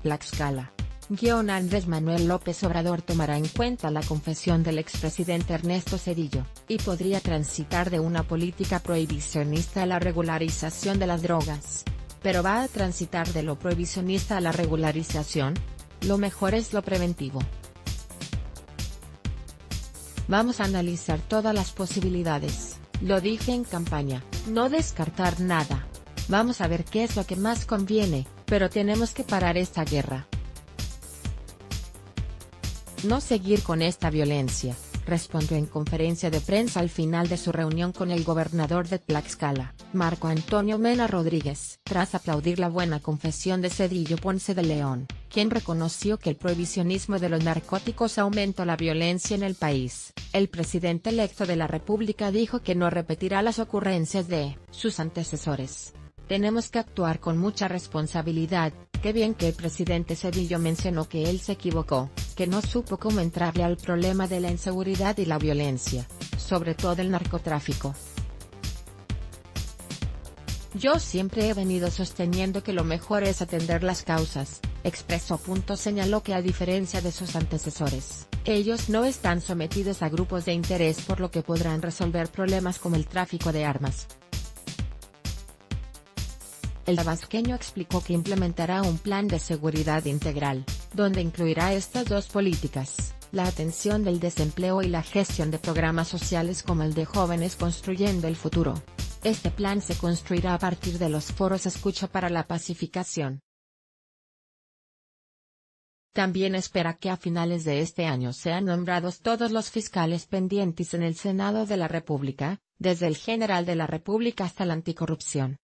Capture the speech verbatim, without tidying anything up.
Tlaxcala. Guión Andrés Manuel López Obrador tomará en cuenta la confesión del expresidente Ernesto Zedillo, y podría transitar de una política prohibicionista a la regularización de las drogas. ¿Pero va a transitar de lo prohibicionista a la regularización? Lo mejor es lo preventivo. Vamos a analizar todas las posibilidades, lo dije en campaña, no descartar nada. Vamos a ver qué es lo que más conviene, pero tenemos que parar esta guerra. No seguir con esta violencia, respondió en conferencia de prensa al final de su reunión con el gobernador de Tlaxcala, Marco Antonio Mena Rodríguez, tras aplaudir la buena confesión de Zedillo Ponce de León, quien reconoció que el prohibicionismo de los narcóticos aumentó la violencia en el país. El presidente electo de la República dijo que no repetirá las ocurrencias de sus antecesores. Tenemos que actuar con mucha responsabilidad. Qué bien que el presidente Zedillo mencionó que él se equivocó, que no supo cómo entrarle al problema de la inseguridad y la violencia, sobre todo el narcotráfico. Yo siempre he venido sosteniendo que lo mejor es atender las causas, expresó. Señaló que a diferencia de sus antecesores, ellos no están sometidos a grupos de interés, por lo que podrán resolver problemas como el tráfico de armas. El tabasqueño explicó que implementará un plan de seguridad integral, donde incluirá estas dos políticas, la atención del desempleo y la gestión de programas sociales como el de Jóvenes Construyendo el Futuro. Este plan se construirá a partir de los foros escucha para la pacificación. También espera que a finales de este año sean nombrados todos los fiscales pendientes en el Senado de la República, desde el general de la República hasta la anticorrupción.